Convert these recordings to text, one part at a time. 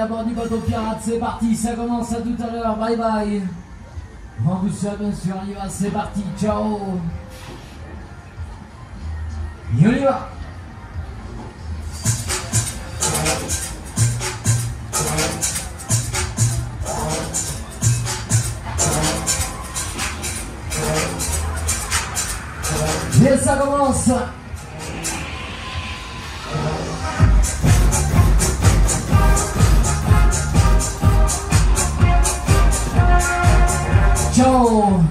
bord du bateau pirate, c'est parti, ça commence à tout à l'heure, bye bye. En douceur bien sûr, on y va, c'est parti, ciao. Et on y va. Et ça commence. Ciao.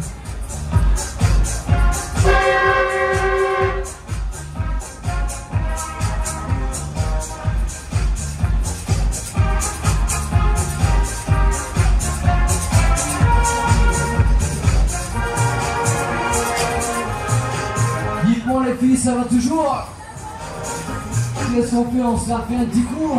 Dites-moi les filles, ça va toujours? Qu'est-ce qu'on fait? On se la fait un petit coup.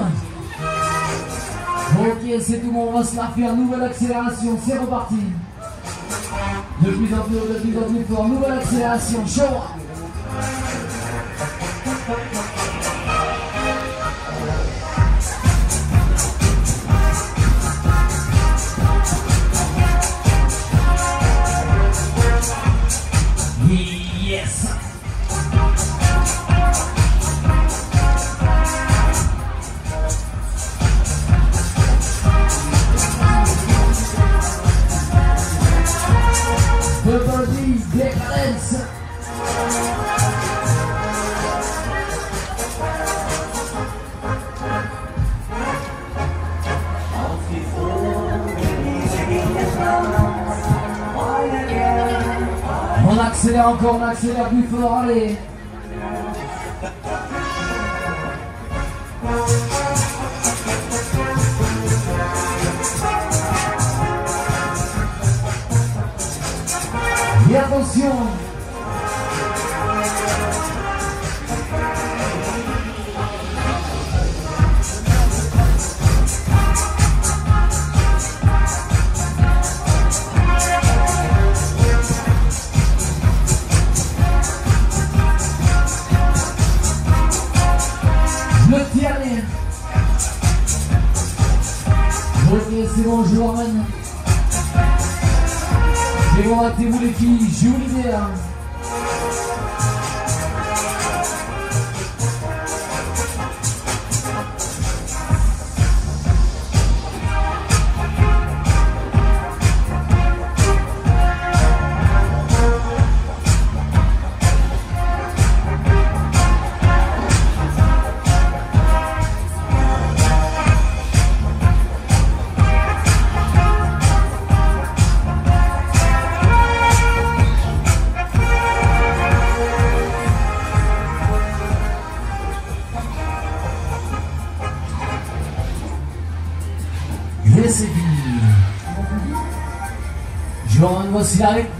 Ok, c'est tout bon, on va se la faire. Nouvelle accélération, c'est reparti. De plus en plus fort, nouvelle accélération, chaud. Yes. The body decadence. On accélère encore, on accélère plus fort, allez. Et attention. Le dernier. Ok, c'est bon, je vous ramène. Et bon, arrêtez-vous les filles, je vous l'idée là. Et c'est fini. Je vous renvoie aussi avec